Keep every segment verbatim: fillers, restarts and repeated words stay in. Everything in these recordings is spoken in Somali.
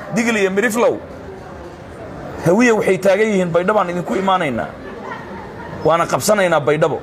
digli iyo miriflow hawiye waxay taagan yihiin baydhabaan idinku imaanaynaa waana qabsanaynaa baydhabo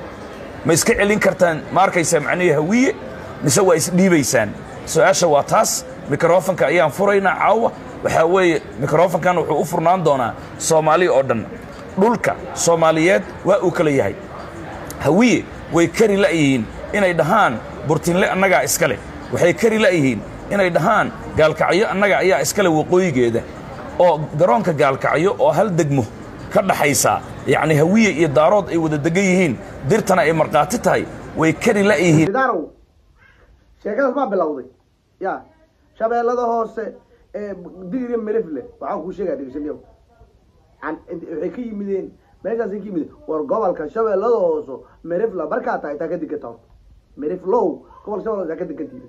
ma iska celin kartaan ma arkaysaa macnaheedu hawiye mise waa isdhiibaysaan su'aasha waa taas mikrofonka ayaan furaynaa caawa waxa weeye mikrofonkan wuxuu u furnaan doonaa Soomaali oo dhan dhulka Soomaaliyeed waa uu kala yahay hawiye way kari la'yihiin inay dhahaan burtinle annaga iskale waxay kari la'yihiin inay dhahaan gaalkacyo annaga ayaa iskale waqooyigeeda oo garoonka gaalkacyo oo hal degmo ka dhaxaysa yani hawiye iyo daarood ay wada degan yihiin dirtana ay marqaati tahay way kari la'yihiin daaro sheekada ma bilowday ya shabeellada hoose ee digri mirifle waxaan ku sheegay dhigashaniyo aan waxay ka yimideen meeshaas ka yimid war gobolka shabeellada hoose mirifle barka tahay ta ka digato miriflow gobolka shabeellada ka digantii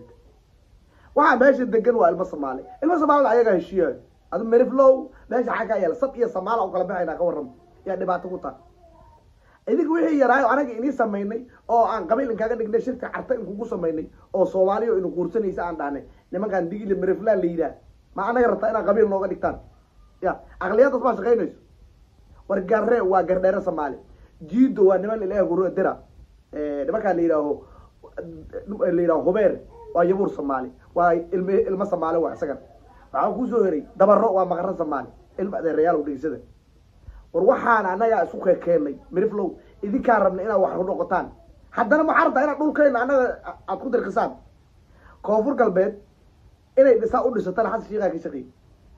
waxa meesha degan waa ilma Soomaali ilma Soomaali ayaga heshiiyay adu miriflow meesha xaga yeel sad iyo Soomaali oo kala baxayna ka waran ya dhibaato ku taa idinku wixii yaraayo anaga inii sameeynay oo aan qabiil kaga dhignay shirka carta in kugu sameeynay oo Soomaaliyo inuu quursanaysa aan dhaanay nimankan digil mirifla leeyda ma anaga rabta inaan qabiil nooga dhigtaan ya aqliyada ma shaqeynayso war garre waa gardheer Soomaali jiido waa niman ilaahay guru dira ee nimanka leeyahay leeyahay hubeer waa yabuur Soomaali waa ilma ilma Soomaali waa isaga waxa ku soo heray dabaro waa maqran Soomaali ilma reeyal u dhigsada war waxaan anaga isku keenay miriflow idinka rabna inaa wax noqotaan haddana ma xarta ina dhulkeena anaga aad ku dirqisaan koonfur galbeed inay dhisa u dhisataan xasan shiiqa ka shaqeey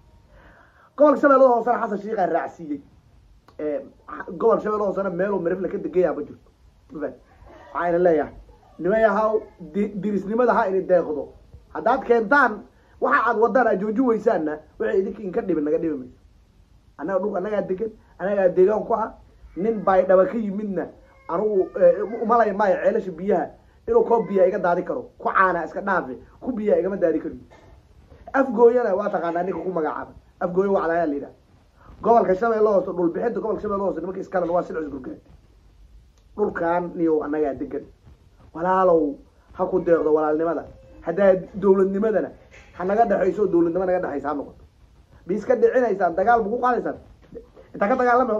gobol shabeellada hoose xasan shiiqa raacsiiyay ee gobol shabeellada hoose meel oo mirifle ka degayaa ma jirto bad waxaan leeyahay nimayahaw dirisnimada ha inay deeqdo haddaad keentaan waxa aad wadana jooju weysaana waxa idinka in ka dhibin naga dhibin anaga dhul anaga degan anaga deegaan ku ah nin bay dhaba ka yimidna anigu umalay ma ceelasha biyaha inuu koob biyo iga daadi karo ku caana iska dhaafi ku biyo iga ma daadi karo afgooyana waa taqaanaa ninka ku magacaabay afgooyo waa calaaya leeyahay gobolka shabeellada hoose dhul bixinta gobolka shabeellada hoose nimanka iska waa silcis gurgad dhulkan niyo anaga degan walaalow ha ku deeqdo walaalnimada hadaa dawladnimadana hanaga dhaxayso dawladnimada naga dhaxaysa noqoto biiska dhicinaysan dagaal buku qaadaysan inta ka dagaalamay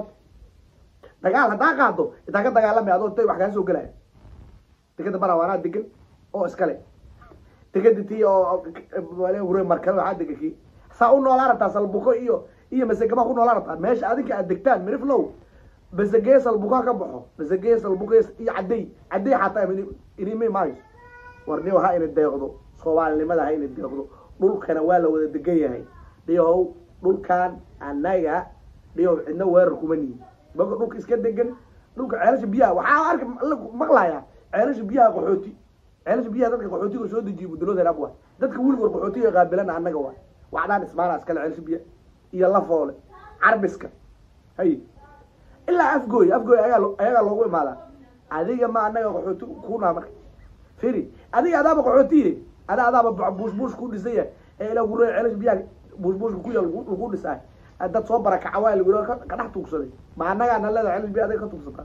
dagaal hadaa qaado inta ka dagaalamay adoo tay wax ka soo galay tikada barawana degan oo iskale tikada tii oo wala hore markale waxa degaki saa u noolaa rabtaa salbuko iyo iyo masagama ku noolaa rabtaa meesha adinka aad degtaan miriflow basagee salbuka ka baxo basagee salbuko iyo caday caday xataa inii may maayo warniyo ha ina deeqdo Soomaalinimada ha ina deeqdo dhulkana waa la wada degan yahay dhiyow dhulkan anaga dhiyow cidna weerar kuma nihin baga dhulka iska degan dhulka ceelasha biyaha waxaa arka maqlaaya ceelasha biyaha qaxooti ceelasha biyaha dadka qaxootiga soo dejiyo budulada abwa dadka wiliga qaxootiga qaabilana anaga waa waxdaan ismaana iska ceelasha biyaha iyo la foole carbiska hay illa afgooy afgooy ayaa ayaa loogu imaada adiga ma anaga qaxooti ku naamar firi adiga adaaba qaxootiye ada adaaba buush buush ku dhisay ee ila gurey ceelasha biyaha buush buush ku yal lagu dhisay dad soo baraka cawaal guro ka dhax tuugsaday ma anaga aan leedahay ceelasha biyaha ka tuugsata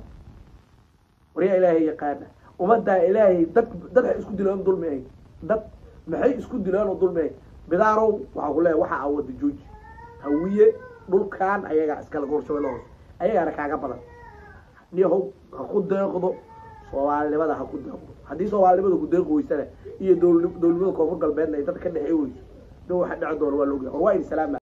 wariya ilaahay yaqaana umada ilaahay dad dad isku dilaan dulmay dad maxay isku dilaan dulmay bidaaro waxa ku leeyahay waxa awad jooji hawiye dhulkan ayaga iskala gorshabeelo ayaga kaaga badan niyow ha ku deeqdo Soomaalinimada ha ku deeqdo hadii Soomaalinimada ku deeqo weysana iyo dawladnimada koonfur galbeedna ay dad ka dhaxay weyso doo waxa dhac doon waa looga war waa in salaam